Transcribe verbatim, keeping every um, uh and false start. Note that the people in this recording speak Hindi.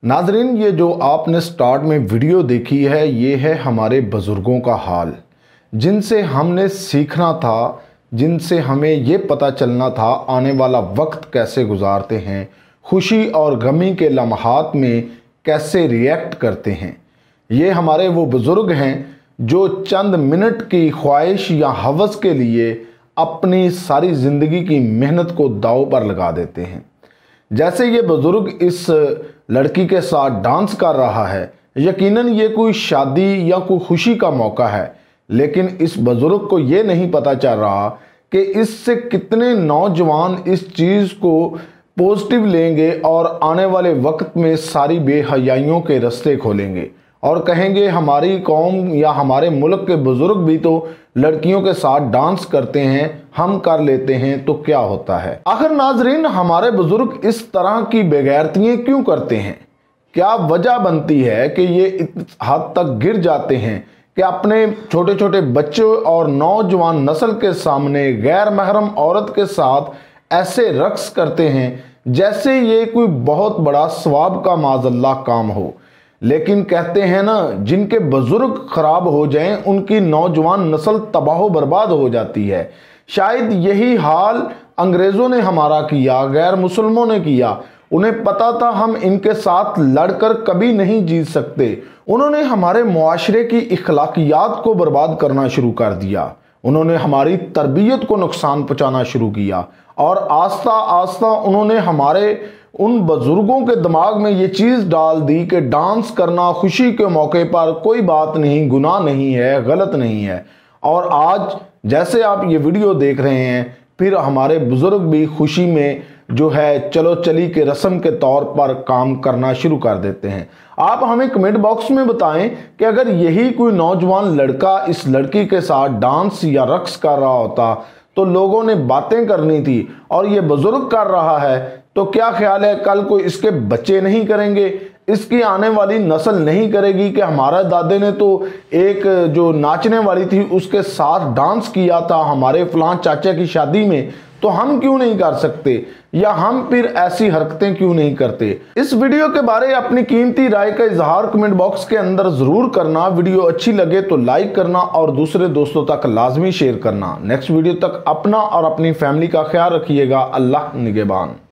नाजरीन, ये जो आपने स्टार्ट में वीडियो देखी है, ये है हमारे बुज़ुर्गों का हाल, जिनसे हमने सीखना था, जिनसे हमें ये पता चलना था आने वाला वक्त कैसे गुजारते हैं, खुशी और गमी के लम्हात में कैसे रिएक्ट करते हैं। ये हमारे वो बुज़ुर्ग हैं जो चंद मिनट की ख्वाहिश या हवस के लिए अपनी सारी ज़िंदगी की मेहनत को दांव पर लगा देते हैं। जैसे ये बुज़ुर्ग इस लड़की के साथ डांस कर रहा है, यकीनन ये कोई शादी या कोई खुशी का मौका है, लेकिन इस बुज़ुर्ग को ये नहीं पता चल रहा कि इससे कितने नौजवान इस चीज़ को पॉजिटिव लेंगे और आने वाले वक्त में सारी बेहयाइयों के रास्ते खोलेंगे और कहेंगे हमारी कौम या हमारे मुल्क के बुज़ुर्ग भी तो लड़कियों के साथ डांस करते हैं, हम कर लेते हैं तो क्या होता है। आखिर नाजरीन, हमारे बुज़ुर्ग इस तरह की बेगैरतियाँ क्यों करते हैं? क्या वजह बनती है कि ये इस हद तक गिर जाते हैं कि अपने छोटे छोटे बच्चों और नौजवान नस्ल के सामने गैर महरम औरत के साथ ऐसे रक्स करते हैं जैसे ये कोई बहुत बड़ा सवाब का माज़अल्लाह काम हो। लेकिन कहते हैं ना, जिनके बुजुर्ग खराब हो जाएं उनकी नौजवान नस्ल तबाह बर्बाद हो जाती है। शायद यही हाल अंग्रेज़ों ने हमारा किया, गैर मुसलमानों ने किया। उन्हें पता था हम इनके साथ लड़कर कभी नहीं जीत सकते। उन्होंने हमारे मुआशरे की इखलाकियात को बर्बाद करना शुरू कर दिया। उन्होंने हमारी तरबियत को नुकसान पहुँचाना शुरू किया और आस्ता आस्ता उन्होंने हमारे उन बुजुर्गों के दिमाग में ये चीज़ डाल दी कि डांस करना खुशी के मौके पर कोई बात नहीं, गुनाह नहीं है, गलत नहीं है। और आज जैसे आप ये वीडियो देख रहे हैं, फिर हमारे बुजुर्ग भी खुशी में जो है चलो चली के रस्म के तौर पर काम करना शुरू कर देते हैं। आप हमें कमेंट बॉक्स में बताएं कि अगर यही कोई नौजवान लड़का इस लड़की के साथ डांस या रक्स कर रहा होता तो लोगों ने बातें करनी थी, और ये बुजुर्ग कर रहा है तो क्या ख्याल है कल को इसके बच्चे नहीं करेंगे, इसकी आने वाली नस्ल नहीं करेगी कि हमारा दादे ने तो एक जो नाचने वाली थी उसके साथ डांस किया था हमारे फलां चाचा की शादी में, तो हम क्यों नहीं कर सकते, या हम फिर ऐसी हरकतें क्यों नहीं करते। इस वीडियो के बारे अपनी कीमती राय का इजहार कमेंट बॉक्स के अंदर जरूर करना। वीडियो अच्छी लगे तो लाइक करना और दूसरे दोस्तों तक लाजमी शेयर करना। नेक्स्ट वीडियो तक अपना और अपनी फैमिली का ख्याल रखिएगा। अल्लाह निगहबान।